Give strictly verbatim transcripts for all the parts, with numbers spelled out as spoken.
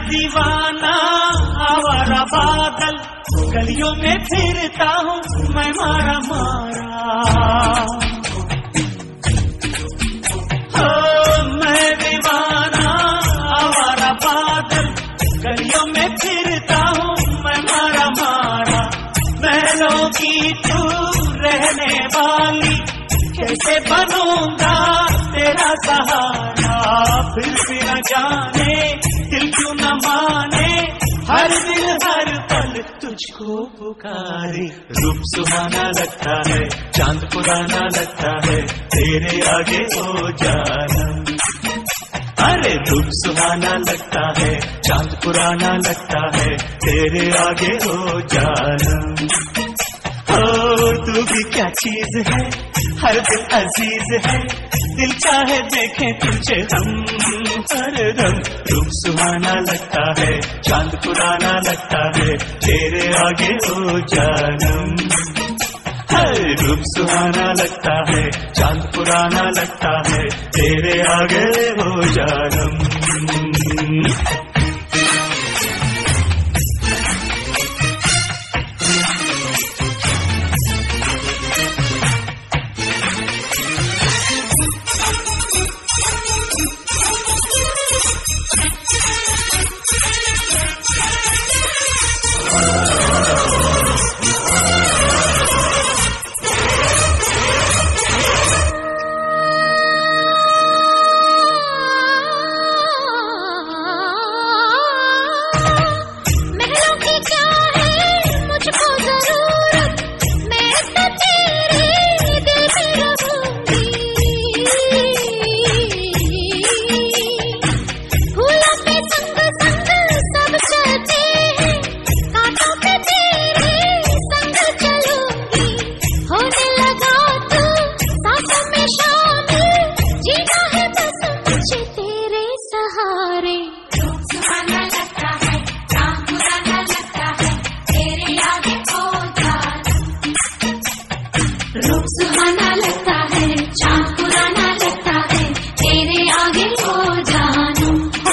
दीवाना आवारा बादल, गलियों में फिरता हूँ मैं मारा मारा। हो मैं दीवाना आवारा बादल, गलियों में फिरता हूँ मैं मारा मारा। महलों की तू रहने वाली, कैसे बनूंगा तेरा सहारा। फिर भी न जाने दिल क्यों न माने, हर दिल हर पल तुझको पुकारे। रूप सुहाना लगता है, चांद पुराना लगता है, तेरे आगे हो जानम। अरे रूप सुहाना लगता है, चांद पुराना लगता है, तेरे आगे हो जानम। ओ तू भी क्या चीज है, हर दिल अजीज है, दिल चाहे देखे तुझे हम हरदम। रूप सुहाना लगता है, चांद पुराना लगता है, तेरे आगे हो जानम। हर रूप सुहाना लगता है, चांद पुराना लगता है, तेरे आगे हो जानम। रूप सुहाना लगता है, चांद पुराना लगता है, तेरे आगे हो जानम।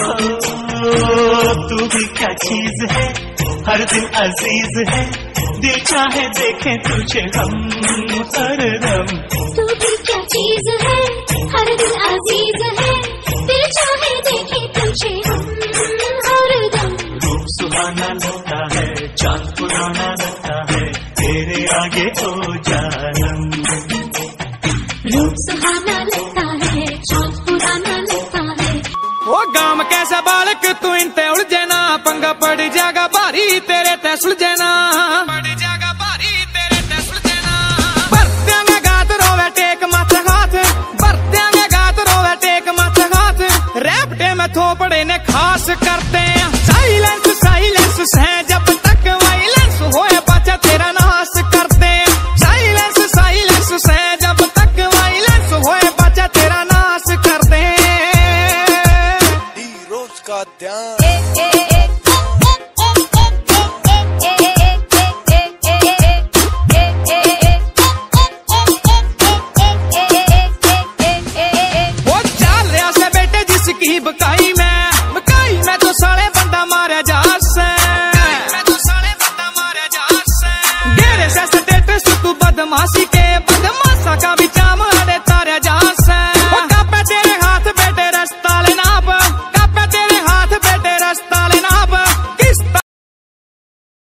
तू भी क्या चीज है, हर दिल अजीज है, दिल चाहे देखे तुझे हम हरदम। तू भी क्या चीज है, हर दिल अजीज है, दिल चाहे देखे तुझे हम हरदम। रूप सुहाना लगता है, चांद पुराना लगता है, तेरे आगे हो जानम। रूप सुहाना लगता है, चांद पुराना लगता है। वो गांव कैसा बालक तू इनते उलझे ना, पंगा पड़ जाएगा भारी तेरे ते सुलझे ना। पड़ जाएगा भारी तेरे ते सुलझे ना। बरत्यांगे गात रोवे टेक माथे हाथ, बरत्यांगे गात रोवे टेक माथे हाथ। रैपटे में थोपड़े ने खास करते हैं, साइलेंस साइलेंस है जब तक वायलेंस होए पाचा तेरा नाश करते हैं। साइलेंस साइलेंस है जब तक वायलेंस होए पाचा तेरा नाश करते हैं। रोज का ध्यान वो चाल रहा से बेटे जिसकी बकाई